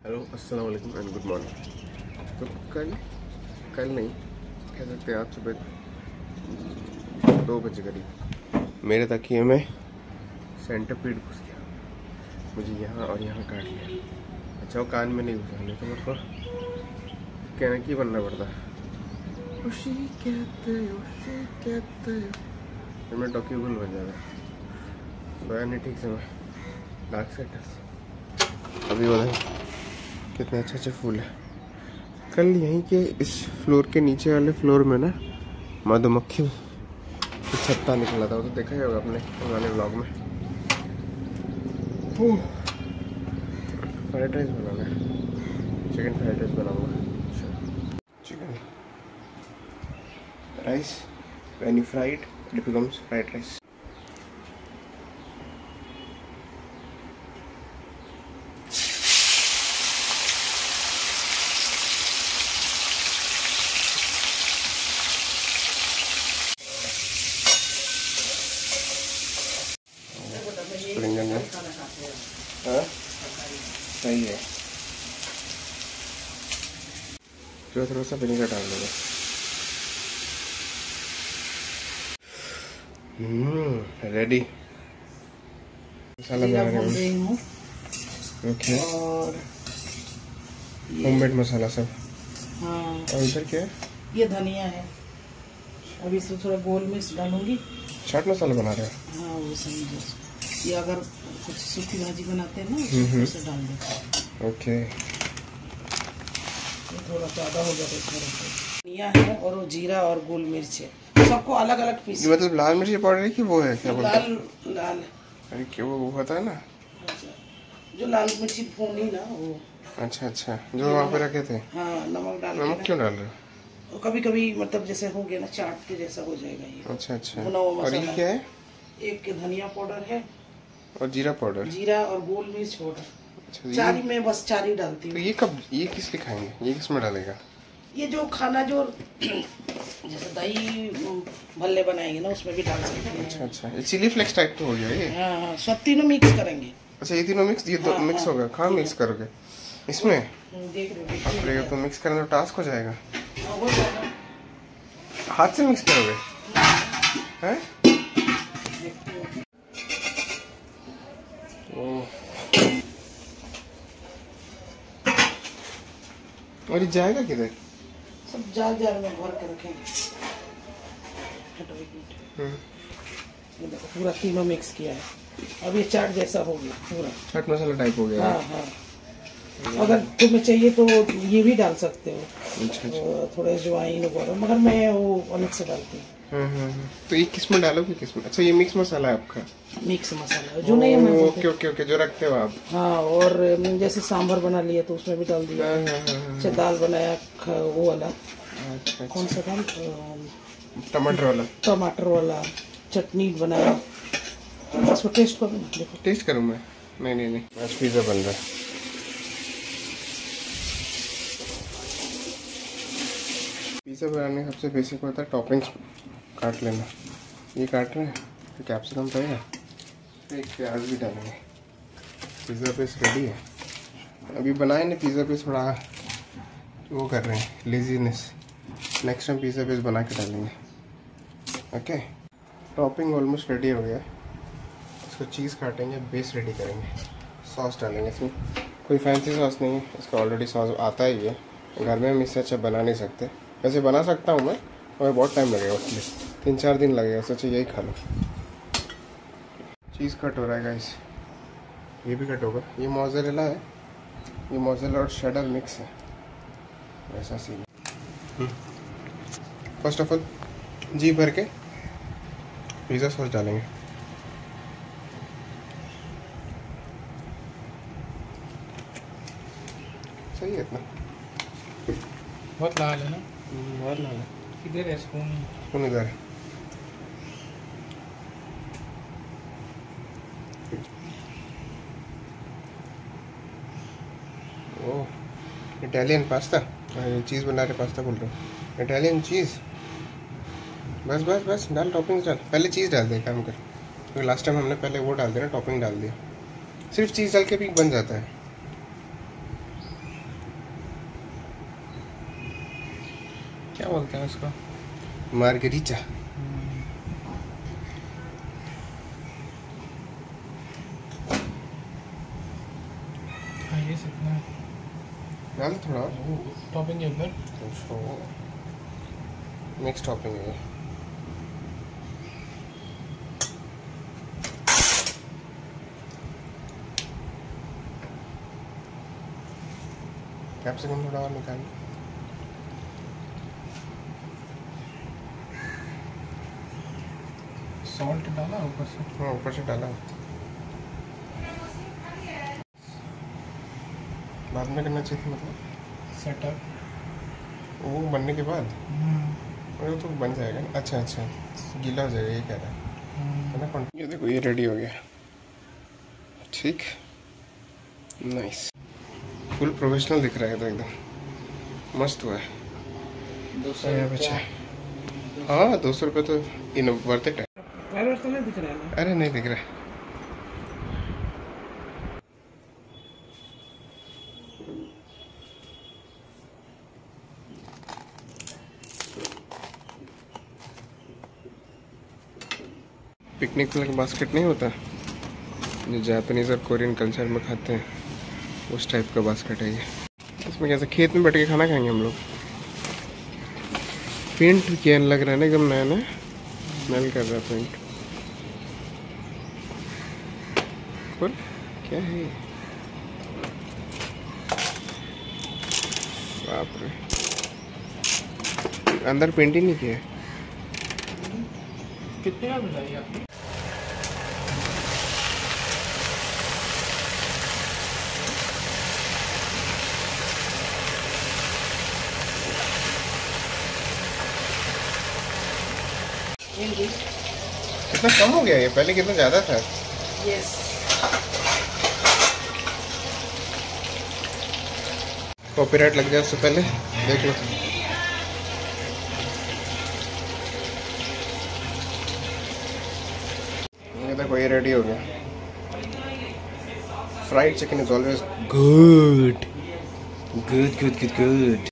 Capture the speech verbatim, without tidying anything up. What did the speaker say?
Hello अस्सलाम वालेकुम and good morning. तो कल कल नहीं कह सकते आज सुबह दो बजे करीब मेरे तकिए में सेंटीपीड घुस गया। मुझे यहाँ और यहाँ काट लिया। अच्छा वो कान में नहीं घुसा, नहीं तो मेरे को कहना की बनना पड़ता। खुशी कहते खुशी कहते फिर मैं डॉक्यूगुल बन जाता। सोया नहीं ठीक से मैं। डार्क सेटर्स अभी बताए कितने अच्छे अच्छे फूल है। कल यहीं के इस फ्लोर के नीचे वाले फ्लोर में ना मधुमक्खी की छत्ता निकला था। वो तो देखा ही होगा अपने पुराने व्लॉग में। फ्राइड राइस बनाना है, चिकन फ्राइड राइस बनाऊंगा। Chicken rice when you fried it becomes fried rice. हाँ सही है, जो थोड़ा सा विनेगर डाल देंगे। हम्म रेडी मसाला बना रहे हूँ। ओके और होममेड मसाला सब। हाँ और इधर क्या है? ये धनिया है। अभी इसमें थोड़ा गोल मिर्च डालूंगी। चाट मसाला बना रहे हैं? हाँ वो समझो, ये अगर कुछ सूखी भाजी बनाते हैं ना उसे डाल देते। ओके थोड़ा ज़्यादा हो जाता है इसमें। धनिया है और वो जीरा और गोल मिर्च है, सबको अलग अलग पीस। मतलब लाल मिर्ची पाउडर है कि वो है क्या बोलते हैं? लाल लाल अरे क्या वो होता है ना, जो लाल मिर्ची भूनी ना वो। अच्छा अच्छा जो वहाँ पे रखे थे। हाँ नमक डाल। नमक क्यों डाल रहे हो? कभी कभी मतलब जैसे हो गया ना चाट के जैसा हो जाएगा ये। अच्छा अच्छा। भुना हुआ और ये मसाला क्या है? एक धनिया पाउडर है और जीरा पाउडर। जीरा और गोल मिर्च पाउडर। अच्छा चारी में बस चारी डालती हूँ। तो ये कब ये किस लिए खाएंगे? ये किस में डालेगा? ये जो खाना जो जैसे दही भल्ले बनाएंगे ना उसमें भी डाल सकते हैं। अच्छा अच्छा ये चिली फ्लेक्स टाइप का हो गया ये। हाँ हाँ सब तीनों मिक्स करेंगे। अच्छा ये तीनों मिक्स, ये दो हाँ, मिक्स हाँ, होगा। कहाँ मिक्स करोगे इसमें? देख रहे अब रहेगा तो मिक्स करना तो टास्क हो जाएगा। हो जाएगा। हाथ से मिक्स करोगे हैं? ओह और ये जाएगा किधर? सब जार जार में भर के रखेंगे। ये देखो पूरा तीनों मिक्स किया है। अब ये चाट जैसा हो गया पूरा। चाट मसाला टाइप हो गया। हाँ हाँ अगर तुम्हें चाहिए तो ये भी डाल सकते हो। अच्छा अच्छा। थोड़े अजवाइन वगैरह, मगर मैं वो अलग से डालती हूँ। हाँ हाँ हाँ। तो ये किस में डालोगे किस में? अच्छा ये मिक्स मसाला है आपका? मिक्स मसाला जो नहीं है। ओके ओके ओके जो रखते हो आप। हाँ और जैसे सांभर बना लिया तो उसमें भी डाल दिया। हाँ हाँ हाँ अच्छा दाल बनाया वो वाला। अच्छा कौन सा दाल? टमाटर वाला। टमाटर वाला चटनी बनाया। इसको टेस्ट करो ना, देखो। टेस्ट करूँ मैं? नहीं नहीं नहीं आज पिज़्ज़ा बन रहा है। पिज़्ज़ा बनाने का सबसे बेसिक होता है टॉपिंग्स काट लेना। ये काट रहे हैं तो कैप्सिकम पड़ेगा, तो एक प्याज भी डालेंगे। पिज़्ज़ा पेस्ट रेडी है। अभी बनाए नहीं पिज़्ज़ा पेस्ट, थोड़ा वो कर रहे हैं laziness. Next time pizza paste बना के डालेंगे। ओके टॉपिंग ऑलमोस्ट रेडी हो गया है। इसको चीज़ काटेंगे, बेस रेडी करेंगे, सॉस डालेंगे। इसमें कोई फैंसी सॉस नहीं है, इसका ऑलरेडी सॉस आता ही है। घर में हम इससे अच्छा बना नहीं सकते। वैसे बना सकता हूँ मैं, और बहुत टाइम लगेगा उसके लिए, तीन चार दिन लगेगा। सोचा यही खा लो। चीज़ कट हो रहा है गाइस, ये भी कट होगा। ये मोज़रेला है, ये मोज़रेला और शेडर मिक्स है, ऐसा सीन। फर्स्ट ऑफ ऑल जी भर के पिज़्ज़ा सॉस डालेंगे। सही है इतना? बहुत लाल है ना? बहुत लाल है। किधर है स्पून? स्पून इधर है। ओह इटालियन पास्ता, चीज़ बना रहे पास्ता बोल रहे हो? Italian cheese. बस बस बस डाल, टॉपिंग डाल। पहले चीज़ डाल दे, काम कर, क्योंकि लास्ट टाइम हमने पहले वो डाल दिया ना, टॉपिंग डाल दिया। सिर्फ चीज़ डाल के भी बन जाता है। क्या बोलते हैं उसको? मार्गरीटा। हाँ ये सीखना है। डाल थोड़ा टॉपिंग है उधर। मिक्स टॉपिंग है। कैप्सिकम थोड़ा और निकाल। सॉल्ट डाला ऊपर से। हाँ ऊपर से डाला। बाद में करना चाहिए था मतलब सेटअप वो बनने के बाद। वो तो बन जाएगा ना। अच्छा अच्छा गीला हो जाएगा ये कह रहा है ना कौन। ये देखो ये रेडी हो गया। ठीक नाइस फुल प्रोफेशनल दिख रहा है तो एकदम मस्त हुआ है। दो सौ बच्चा हाँ दो सौ रुपये तो इन वर्थ इट है। पैर तो नहीं दिख रहा है ना। अरे नहीं दिख रहा है। पिकनिक वाला बास्केट नहीं होता जो जापानीज और कोरियन कल्चर में खाते हैं उस टाइप का बास्केट है ये। इसमें कैसे खेत में बैठ के खाना खाएंगे हम लोग। पेंट किया लग रहा है ना एकदम नया नया स्मेल कर रहा है पेंट। खोल क्या है ये? बाप रे अंदर पेंट ही नहीं किया है। कितने का मिला ये आपको? कितना कम हो गया ये पहले कितना ज्यादा था। यस कॉपीराइट लग जाए उससे पहले देख लो। ये देखो ये रेडी हो गया। Fried chicken is always good good good good good.